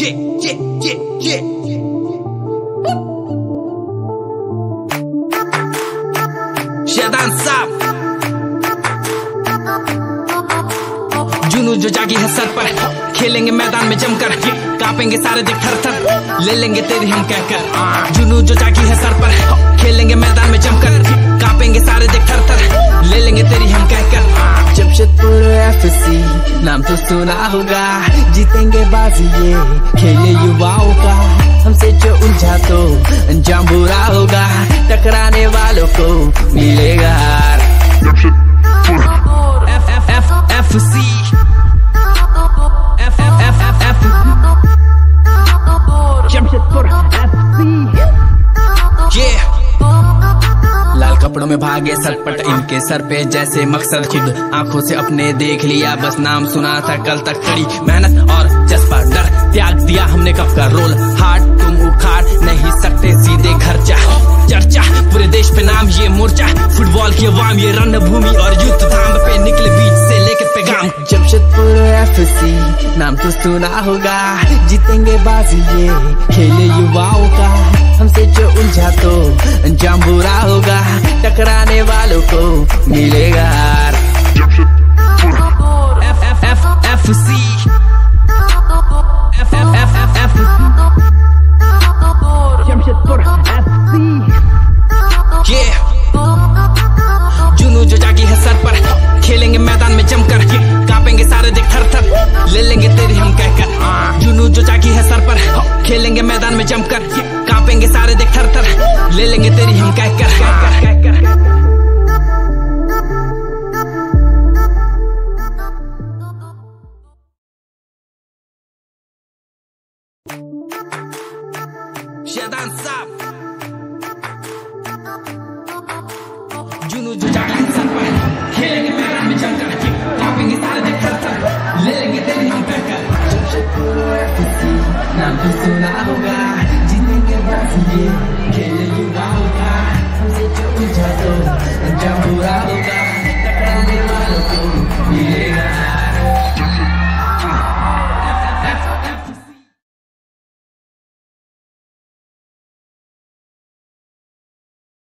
शैतान साहब जुनू जो जागी है सर पर, खेलेंगे मैदान में जमकर, कांपेंगे सारे दिख थर थर, ले लेंगे तेरी हम कहकर। जुनू जो जागी है सर पर, खेलेंगे मैदान में जमकर, कांपेंगे सारे दिख थर थर, ले लेंगे तेरी हम कहकर। जमशेदपुर एफसी नाम तो सुना होगा, जीतेंगे बाजी ये खेले युवाओं का, हमसे जो उलझा तो अंजाम बुरा होगा, टकराने वालों को मिलेगा हार। Jamshedpur FC Jamshedpur FC. लाल कपड़ों में भागे सटपट, इनके सर पे जैसे मकसद, खुद आंखों से अपने देख लिया, बस नाम सुना था कल तक। कड़ी मेहनत और जज्बा, डर त्याग दिया हमने कब का रोल, हाथ तुम उखाड़ नहीं सकते सीधे घर जा। चर्चा पूरे देश पे नाम ये मोर्चा, फुटबॉल की अवाम ये रणभूमि और युद्ध धाम पे निकले बीच से लेकर पैगाम। जमशेदपुर एफसी नाम तो सुना होगा, जीतेंगे बाजी ये खेले युवाओं का, हमसे जो उलझा तो अंजाम बुरा होगा, टकराने वालों को मिलेगा हार। Jamshedpur FC Jamshedpur FC. जुनू जो जागी है सर पर, खेलेंगे मैदान में जमकर, कांपेंगे सारे दिख थर थर, ले लेंगे तेरी हम कहकर। जुनू जो जागी है सर पर, खेलेंगे मैदान में जमकर, कांपेंगे सारे दिख थर थर, ले लेंगे तेरी हम कहकर। शैतान साहब जुनू जो जागी है सर पर, खेलेंगे मैदान में जमकर, कांपेंगे सारे दिख थर थर, ले लेंगे तेरी हम कहकर। जमशेदपुर एफसी नाम तो